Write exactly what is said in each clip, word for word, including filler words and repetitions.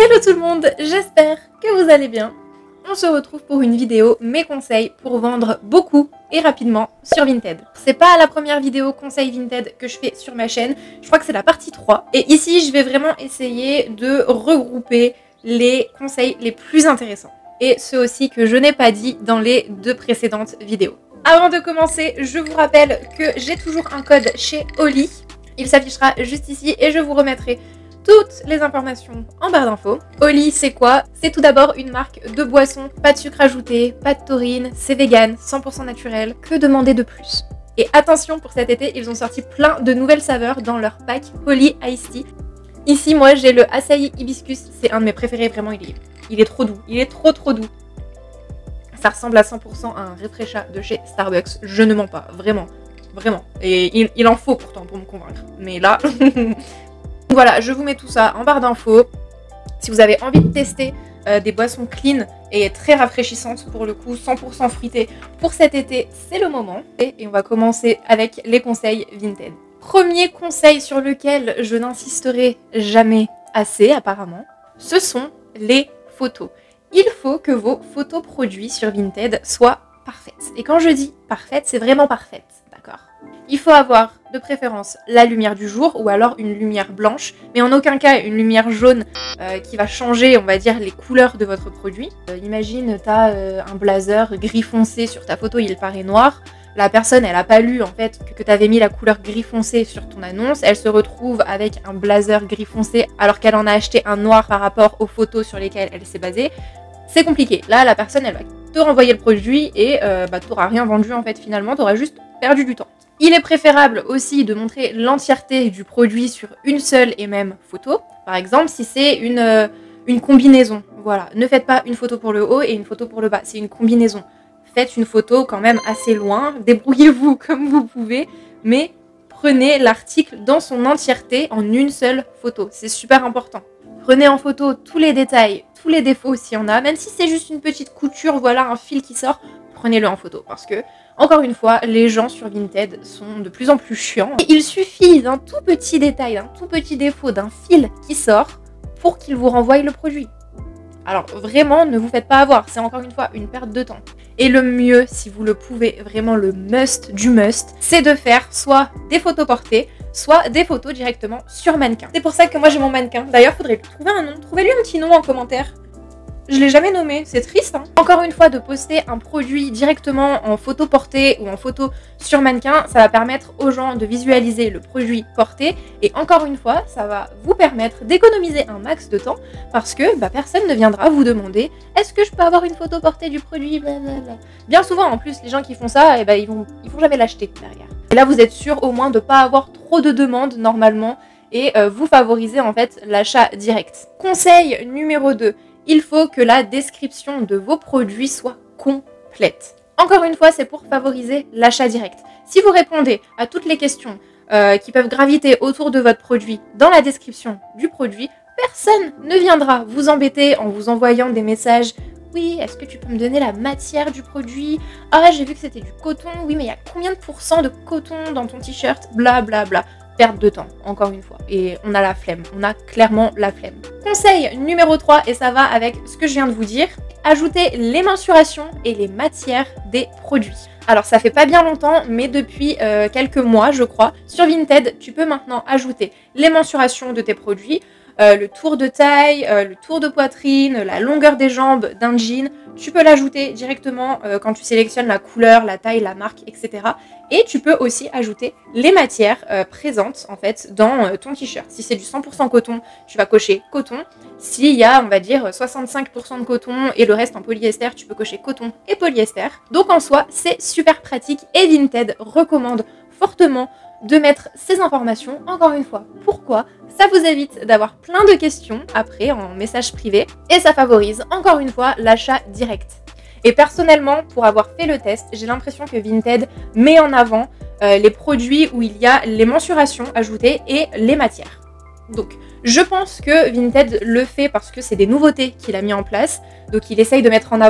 Hello tout le monde, j'espère que vous allez bien. On se retrouve pour une vidéo mes conseils pour vendre beaucoup et rapidement sur Vinted. C'est pas la première vidéo conseil Vinted que je fais sur ma chaîne, je crois que c'est la partie trois. Et ici je vais vraiment essayer de regrouper les conseils les plus intéressants. Et ceux aussi que je n'ai pas dit dans les deux précédentes vidéos. Avant de commencer, je vous rappelle que j'ai toujours un code chez Oli. Il s'affichera juste ici et je vous remettrai toutes les informations en barre d'infos. Oli, c'est quoi? C'est tout d'abord une marque de boissons, pas de sucre ajouté, pas de taurine, c'est vegan, cent pour cent naturel. Que demander de plus? Et attention, pour cet été, ils ont sorti plein de nouvelles saveurs dans leur pack Oli Iced Tea. Ici, moi, j'ai le Açaï Hibiscus, c'est un de mes préférés, vraiment, il est, il est trop doux, il est trop trop doux. Ça ressemble à cent pour cent à un refresha de chez Starbucks, je ne mens pas, vraiment, vraiment. Et il, il en faut pourtant pour me convaincre, mais là... Voilà, je vous mets tout ça en barre d'infos. Si vous avez envie de tester euh, des boissons clean et très rafraîchissantes pour le coup, cent pour cent fruitées pour cet été, c'est le moment. Et, et on va commencer avec les conseils Vinted. Premier conseil sur lequel je n'insisterai jamais assez apparemment, ce sont les photos. Il faut que vos photos produits sur Vinted soient parfaites. Et quand je dis parfaite, c'est vraiment parfaite, d'accord ? Il faut avoir de préférence la lumière du jour ou alors une lumière blanche, mais en aucun cas une lumière jaune euh, qui va changer, on va dire, les couleurs de votre produit. Euh, imagine, tu as euh, un blazer gris foncé sur ta photo, il paraît noir. La personne, elle n'a pas lu en fait que tu avais mis la couleur gris foncé sur ton annonce. Elle se retrouve avec un blazer gris foncé alors qu'elle en a acheté un noir par rapport aux photos sur lesquelles elle s'est basée. C'est compliqué. Là, la personne, elle va te renvoyer le produit et euh, bah, tu n'auras rien vendu en fait finalement, tu auras juste perdu du temps. Il est préférable aussi de montrer l'entièreté du produit sur une seule et même photo. Par exemple, si c'est une, euh, une combinaison, voilà. Ne faites pas une photo pour le haut et une photo pour le bas, c'est une combinaison. Faites une photo quand même assez loin, débrouillez-vous comme vous pouvez, mais prenez l'article dans son entièreté en une seule photo. C'est super important. Prenez en photo tous les détails, tous les défauts s'il y en a, même si c'est juste une petite couture, voilà, un fil qui sort, prenez-le en photo parce que, encore une fois, les gens sur Vinted sont de plus en plus chiants. Et il suffit d'un tout petit détail, d'un tout petit défaut, d'un fil qui sort pour qu'ils vous renvoient le produit. Alors vraiment, ne vous faites pas avoir, c'est encore une fois une perte de temps. Et le mieux, si vous le pouvez, vraiment le must du must, c'est de faire soit des photos portées, soit des photos directement sur mannequin. C'est pour ça que moi j'ai mon mannequin. D'ailleurs, faudrait lui trouver un nom. Trouvez-lui un petit nom en commentaire. Je l'ai jamais nommé, c'est triste. Hein. Encore une fois, de poster un produit directement en photo portée ou en photo sur mannequin, ça va permettre aux gens de visualiser le produit porté. Et encore une fois, ça va vous permettre d'économiser un max de temps parce que bah, personne ne viendra vous demander « Est-ce que je peux avoir une photo portée du produit ?» Blablabla. Bien souvent, en plus, les gens qui font ça, eh ben, ils vont, ils vont jamais l'acheter derrière. Et là, vous êtes sûr au moins de ne pas avoir trop de demandes normalement et euh, vous favorisez en fait l'achat direct. Conseil numéro deux. Il faut que la description de vos produits soit complète. Encore une fois, c'est pour favoriser l'achat direct. Si vous répondez à toutes les questions euh, qui peuvent graviter autour de votre produit dans la description du produit, personne ne viendra vous embêter en vous envoyant des messages. Oui, est-ce que tu peux me donner la matière du produit? Ah, j'ai vu que c'était du coton. Oui, mais il y a combien de pourcents de coton dans ton t-shirt? Bla bla bla. Perte de temps, encore une fois. Et on a la flemme, on a clairement la flemme. Conseil numéro trois, et ça va avec ce que je viens de vous dire, ajoutez les mensurations et les matières des produits. Alors ça fait pas bien longtemps, mais depuis euh, quelques mois je crois, sur Vinted, tu peux maintenant ajouter les mensurations de tes produits, euh, le tour de taille, euh, le tour de poitrine, la longueur des jambes d'un jean. Tu peux l'ajouter directement euh, quand tu sélectionnes la couleur, la taille, la marque, et cetera. Et tu peux aussi ajouter les matières euh, présentes en fait dans euh, ton t-shirt. Si c'est du cent pour cent coton, tu vas cocher coton. S'il y a, on va dire, soixante-cinq pour cent de coton et le reste en polyester, tu peux cocher coton et polyester. Donc en soi, c'est super pratique et Vinted recommande fortement de mettre ces informations, encore une fois. Pourquoi? Ça vous évite d'avoir plein de questions après en message privé et ça favorise, encore une fois, l'achat direct. Et personnellement, pour avoir fait le test, j'ai l'impression que Vinted met en avant euh, les produits où il y a les mensurations ajoutées et les matières. Donc, je pense que Vinted le fait parce que c'est des nouveautés qu'il a mis en place. Donc, il essaye de mettre en avant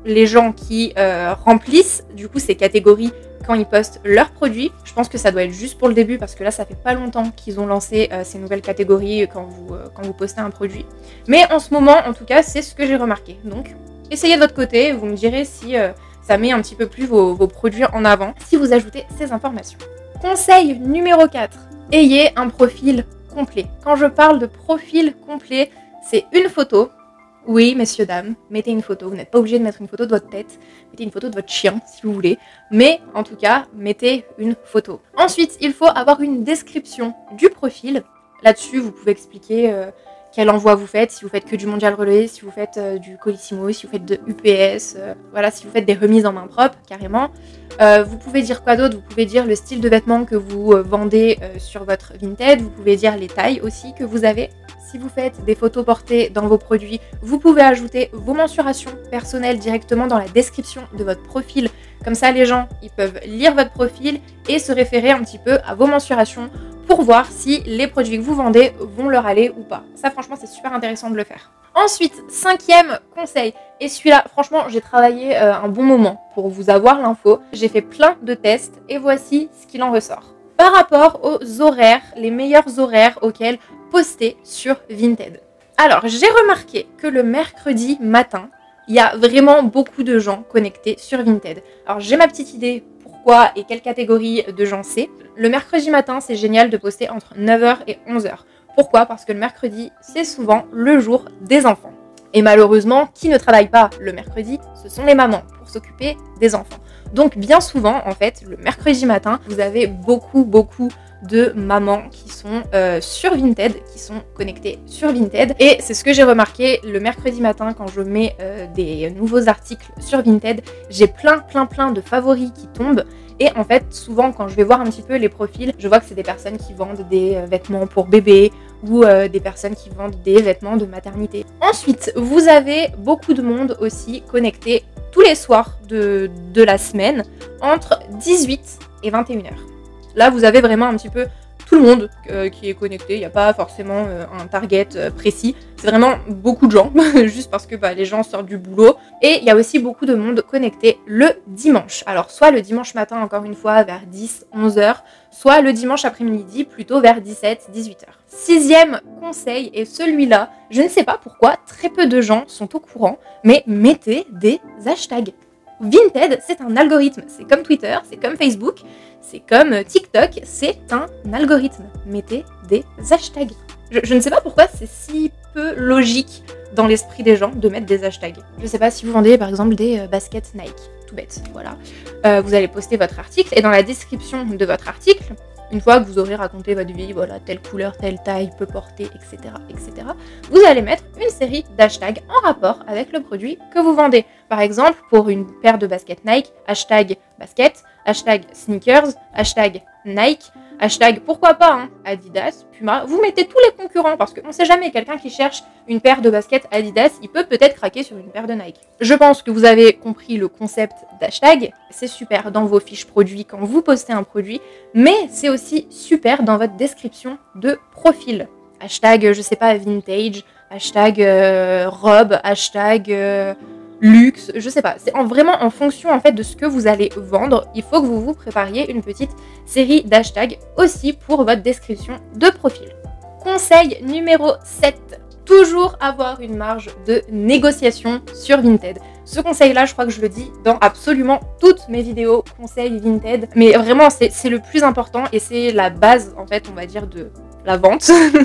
les gens qui euh, remplissent du coup ces catégories quand ils postent leurs produits. Je pense que ça doit être juste pour le début parce que là ça fait pas longtemps qu'ils ont lancé euh, ces nouvelles catégories quand vous, euh, quand vous postez un produit. Mais en ce moment en tout cas c'est ce que j'ai remarqué. Donc essayez de votre côté, vous me direz si euh, ça met un petit peu plus vos, vos produits en avant si vous ajoutez ces informations. Conseil numéro quatre, ayez un profil complet. Quand je parle de profil complet, c'est une photo. Oui, messieurs, dames, mettez une photo. Vous n'êtes pas obligé de mettre une photo de votre tête. Mettez une photo de votre chien, si vous voulez. Mais, en tout cas, mettez une photo. Ensuite, il faut avoir une description du profil. Là-dessus, vous pouvez expliquer euh, quel envoi vous faites. Si vous faites que du mondial relais, si vous faites euh, du Colissimo, si vous faites de U P S. Euh, voilà, si vous faites des remises en main propre, carrément. Euh, vous pouvez dire quoi d'autre? Vous pouvez dire le style de vêtements que vous euh, vendez euh, sur votre Vinted. Vous pouvez dire les tailles aussi que vous avez. Si vous faites des photos portées dans vos produits, vous pouvez ajouter vos mensurations personnelles directement dans la description de votre profil. Comme ça, les gens ils peuvent lire votre profil et se référer un petit peu à vos mensurations pour voir si les produits que vous vendez vont leur aller ou pas. Ça, franchement, c'est super intéressant de le faire. Ensuite, cinquième conseil, et celui-là, franchement, j'ai travaillé euh, un bon moment pour vous avoir l'info. J'ai fait plein de tests et voici ce qu'il en ressort. Par rapport aux horaires, les meilleurs horaires auxquels poster sur Vinted. Alors, j'ai remarqué que le mercredi matin, il y a vraiment beaucoup de gens connectés sur Vinted. Alors, j'ai ma petite idée pourquoi et quelle catégorie de gens c'est. Le mercredi matin, c'est génial de poster entre neuf heures et onze heures. Pourquoi? Parce que le mercredi, c'est souvent le jour des enfants. Et malheureusement, qui ne travaille pas le mercredi, ce sont les mamans pour s'occuper des enfants. Donc bien souvent, en fait, le mercredi matin, vous avez beaucoup, beaucoup de mamans qui sont euh, sur Vinted, qui sont connectées sur Vinted. Et c'est ce que j'ai remarqué le mercredi matin quand je mets euh, des nouveaux articles sur Vinted. J'ai plein, plein, plein de favoris qui tombent. Et en fait, souvent, quand je vais voir un petit peu les profils, je vois que c'est des personnes qui vendent des euh, vêtements pour bébés ou euh, des personnes qui vendent des vêtements de maternité. Ensuite, vous avez beaucoup de monde aussi connecté tous les soirs de, de la semaine entre dix-huit et vingt et une heures. Là, vous avez vraiment un petit peu tout le monde euh, qui est connecté. Il n'y a pas forcément euh, un target euh, précis. C'est vraiment beaucoup de gens, juste parce que bah, les gens sortent du boulot. Et il y a aussi beaucoup de monde connecté le dimanche. Alors, soit le dimanche matin, encore une fois, vers dix à onze heures, soit le dimanche après-midi, plutôt vers dix-sept à dix-huit heures. Sixième conseil, et celui-là, je ne sais pas pourquoi, très peu de gens sont au courant, mais mettez des hashtags. Vinted, c'est un algorithme. C'est comme Twitter, c'est comme Facebook, c'est comme TikTok, c'est un algorithme. Mettez des hashtags. Je, je ne sais pas pourquoi c'est si peu logique dans l'esprit des gens de mettre des hashtags. Je ne sais pas si vous vendez par exemple des euh, baskets Nike, tout bête, voilà. Euh, vous allez poster votre article et dans la description de votre article, une fois que vous aurez raconté votre vie, voilà, telle couleur, telle taille, peut porter, et cetera, et cetera, vous allez mettre une série d'hashtags en rapport avec le produit que vous vendez. Par exemple, pour une paire de baskets Nike, hashtag basket, hashtag sneakers, hashtag Nike, hashtag pourquoi pas hein, Adidas, Puma. Vous mettez tous les concurrents parce qu'on ne sait jamais, quelqu'un qui cherche une paire de baskets Adidas, il peut peut-être craquer sur une paire de Nike. Je pense que vous avez compris le concept d'hashtag. C'est super dans vos fiches produits quand vous postez un produit, mais c'est aussi super dans votre description de profil. Hashtag, je sais pas, vintage, hashtag euh, robe, hashtag... Euh, luxe, je sais pas, c'est en, vraiment en fonction en fait de ce que vous allez vendre, il faut que vous vous prépariez une petite série d'hashtags aussi pour votre description de profil. Conseil numéro sept, toujours avoir une marge de négociation sur Vinted. Ce conseil-là, je crois que je le dis dans absolument toutes mes vidéos conseils Vinted, mais vraiment c'est le plus important et c'est la base en fait, on va dire, de la vente.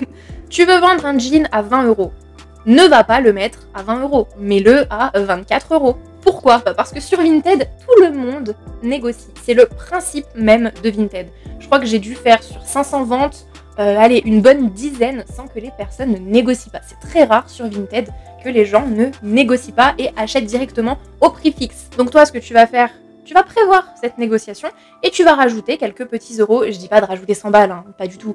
Tu veux vendre un jean à vingt euros. Ne va pas le mettre à vingt euros, mets-le à vingt-quatre euros. Pourquoi? Parce que sur Vinted, tout le monde négocie. C'est le principe même de Vinted. Je crois que j'ai dû faire sur cinq cents ventes, euh, allez, une bonne dizaine sans que les personnes ne négocient pas. C'est très rare sur Vinted que les gens ne négocient pas et achètent directement au prix fixe. Donc toi, ce que tu vas faire, tu vas prévoir cette négociation et tu vas rajouter quelques petits euros. Je dis pas de rajouter cent balles, hein, pas du tout.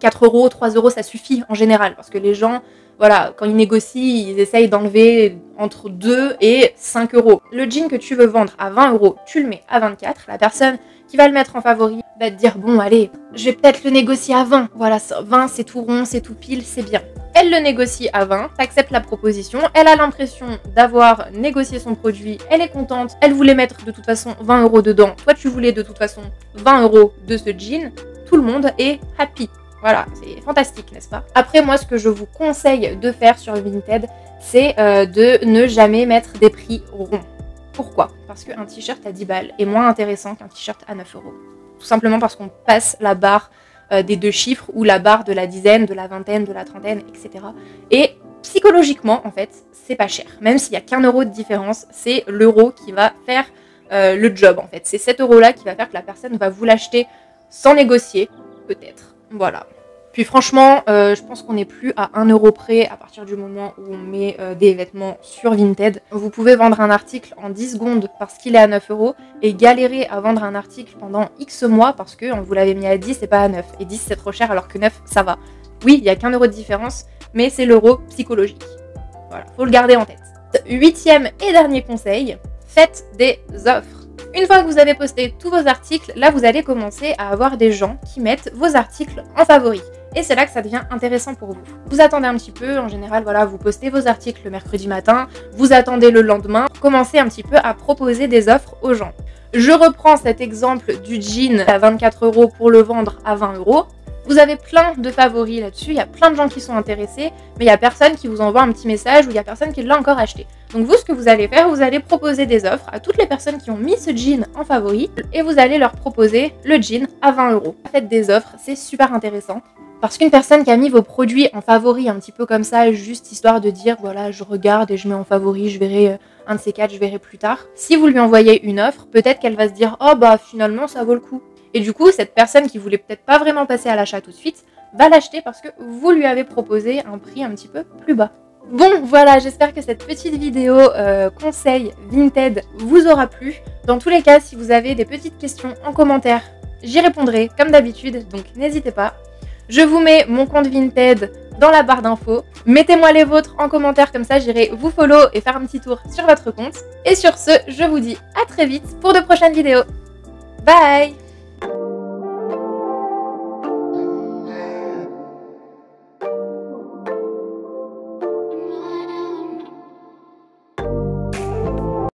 quatre euros, trois euros, ça suffit en général. Parce que les gens, voilà, quand ils négocient, ils essayent d'enlever entre deux et cinq euros. Le jean que tu veux vendre à vingt euros, tu le mets à vingt-quatre. La personne qui va le mettre en favori va te dire, bon, allez, je vais peut-être le négocier à vingt. Voilà, vingt, c'est tout rond, c'est tout pile, c'est bien. Elle le négocie à vingt, t'acceptes la proposition, elle a l'impression d'avoir négocié son produit, elle est contente, elle voulait mettre de toute façon vingt euros dedans, toi tu voulais de toute façon vingt euros de ce jean, tout le monde est happy. Voilà, c'est fantastique, n'est-ce pas? Après, moi, ce que je vous conseille de faire sur Vinted, c'est euh, de ne jamais mettre des prix ronds. Pourquoi? Parce qu'un t-shirt à dix balles est moins intéressant qu'un t-shirt à neuf euros. Tout simplement parce qu'on passe la barre euh, des deux chiffres ou la barre de la dizaine, de la vingtaine, de la trentaine, et cetera. Et psychologiquement, en fait, c'est pas cher. Même s'il n'y a qu'un euro de différence, c'est l'euro qui va faire euh, le job, en fait. C'est cet euro-là qui va faire que la personne va vous l'acheter sans négocier, peut-être. Voilà. Puis franchement, euh, je pense qu'on n'est plus à un euro près à partir du moment où on met euh, des vêtements sur Vinted. Vous pouvez vendre un article en dix secondes parce qu'il est à neuf euros et galérer à vendre un article pendant X mois parce qu'on vous l'avait mis à dix et pas à neuf. Et dix c'est trop cher alors que neuf ça va. Oui, il n'y a qu'un euro de différence, mais c'est l'euro psychologique. Voilà, faut le garder en tête. Huitième et dernier conseil, faites des offres. Une fois que vous avez posté tous vos articles, là vous allez commencer à avoir des gens qui mettent vos articles en favoris. Et c'est là que ça devient intéressant pour vous. Vous attendez un petit peu, en général, voilà, vous postez vos articles le mercredi matin, vous attendez le lendemain, pour commencer un petit peu à proposer des offres aux gens. Je reprends cet exemple du jean à vingt-quatre euros pour le vendre à vingt euros. Vous avez plein de favoris là-dessus, il y a plein de gens qui sont intéressés, mais il n'y a personne qui vous envoie un petit message ou il n'y a personne qui l'a encore acheté. Donc vous, ce que vous allez faire, vous allez proposer des offres à toutes les personnes qui ont mis ce jean en favori et vous allez leur proposer le jean à vingt euros. Faites des offres, c'est super intéressant. Parce qu'une personne qui a mis vos produits en favori un petit peu comme ça, juste histoire de dire voilà, je regarde et je mets en favori, je verrai un de ces quatre, je verrai plus tard. Si vous lui envoyez une offre, peut-être qu'elle va se dire oh bah finalement ça vaut le coup. Et du coup, cette personne qui voulait peut-être pas vraiment passer à l'achat tout de suite, va l'acheter parce que vous lui avez proposé un prix un petit peu plus bas. Bon, voilà, j'espère que cette petite vidéo euh, conseil Vinted vous aura plu. Dans tous les cas, si vous avez des petites questions en commentaire, j'y répondrai comme d'habitude, donc n'hésitez pas. Je vous mets mon compte Vinted dans la barre d'infos. Mettez-moi les vôtres en commentaire, comme ça j'irai vous follow et faire un petit tour sur votre compte. Et sur ce, je vous dis à très vite pour de prochaines vidéos. Bye!